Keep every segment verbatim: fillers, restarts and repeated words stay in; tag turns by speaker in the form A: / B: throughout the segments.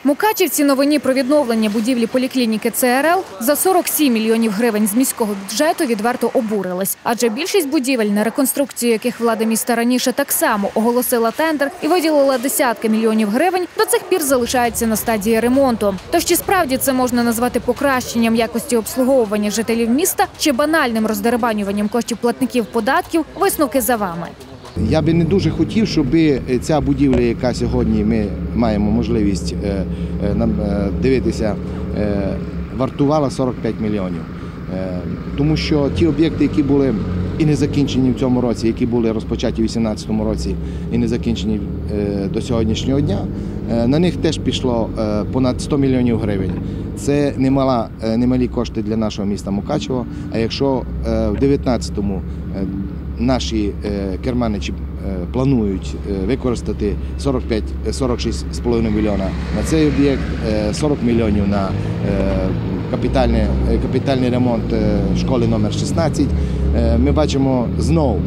A: Мукачівці новині про відновлення будівлі поліклініки Це Ер Ел за сорок сім мільйонів гривень з міського бюджету відверто обурились. Адже більшість будівель, на реконструкцію яких влада міста раніше так само оголосила тендер і виділила десятки мільйонів гривень, до цих пір залишаються на стадії ремонту. Тож чи справді це можна назвати покращенням якості обслуговування жителів міста чи банальним роздерибанюванням коштів платників податків, висновки за вами.
B: Я би не дуже хотів, щоб ця будівля, яка сьогодні ми маємо можливість нам дивитися, вартувала сорок п'ять мільйонів. Тому що ті об'єкти, які були і не закінчені в цьому році, які були розпочаті у дві тисячі вісімнадцятому році і не закінчені до сьогоднішнього дня, на них теж пішло понад сто мільйонів гривень. Це немала, немалі кошти для нашого міста Мукачево, а якщо в дві тисячі дев'ятнадцятому наші керманичі планують використати сорок п'ять - сорок шість з половиною мільйона на цей об'єкт, сорок мільйонів на капітальний, капітальний ремонт школи номер шістнадцять, ми бачимо, знову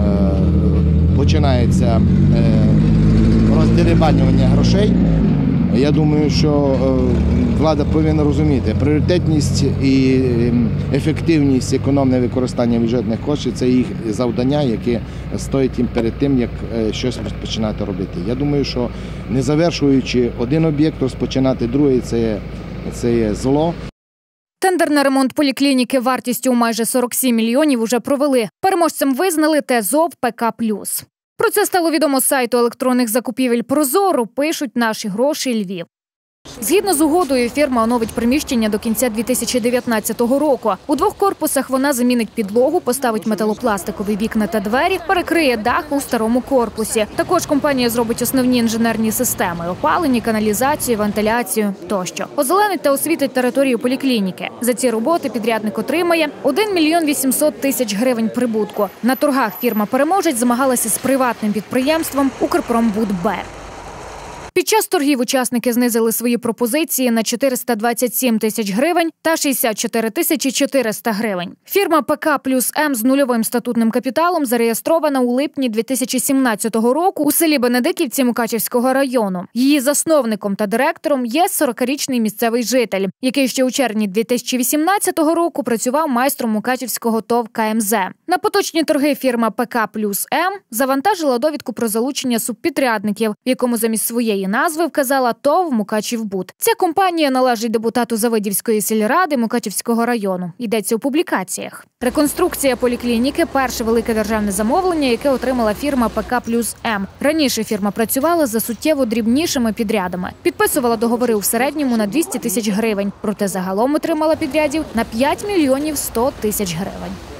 B: починається роздерибанювання грошей. Я думаю, що влада повинна розуміти, пріоритетність і ефективність економне використання бюджетних коштів – це їх завдання, яке стоїть їм перед тим, як щось розпочинати робити. Я думаю, що не завершуючи один об'єкт, розпочинати другий – це є зло.
A: Тендер на ремонт поліклініки вартістю у майже сорок сім мільйонів уже провели. Переможцем визнали ТЕЗ ЗОВ Пе Ка плюс. Про це стало відомо з сайту електронних закупівель «Прозоро», пишуть «Наші гроші Львів». Згідно з угодою, фірма оновить приміщення до кінця дві тисячі дев'ятнадцятого року. У двох корпусах вона замінить підлогу, поставить металопластикові вікна та двері, перекриє дах у старому корпусі. Також компанія зробить основні інженерні системи – опалення, каналізацію, вентиляцію тощо. Озеленить та освітить територію поліклініки. За ці роботи підрядник отримає один мільйон вісімсот тисяч гривень прибутку. На торгах фірма-переможець змагалася з приватним підприємством «Укрпромбуд-Б». Під час торгів учасники знизили свої пропозиції на чотириста двадцять сім тисяч гривень та шістдесят чотири тисячі чотириста гривень. Фірма Пе Ка плюс Ем з нульовим статутним капіталом зареєстрована у липні дві тисячі сімнадцятого року у селі Бенедиківці Мукачівського району. Її засновником та директором є сорокарічний місцевий житель, який ще у червні дві тисячі вісімнадцятого року працював майстром Мукачівського ТОВ Ка Ем Зе. На поточні торги фірма Пе Ка плюс Ем завантажила довідку про залучення субпідрядників, в якому замість своєї назви вказала ТОВ «Мукачівбуд». Ця компанія належить депутату Завидівської сільради Мукачівського району. Йдеться у публікаціях. Реконструкція поліклініки – перше велике державне замовлення, яке отримала фірма Пе Ка плюс Ем. Раніше фірма працювала за суттєво дрібнішими підрядами. Підписувала договори у середньому на двісті тисяч гривень. Проте загалом отримала підрядів на п'ять мільйонів сто тисяч гривень.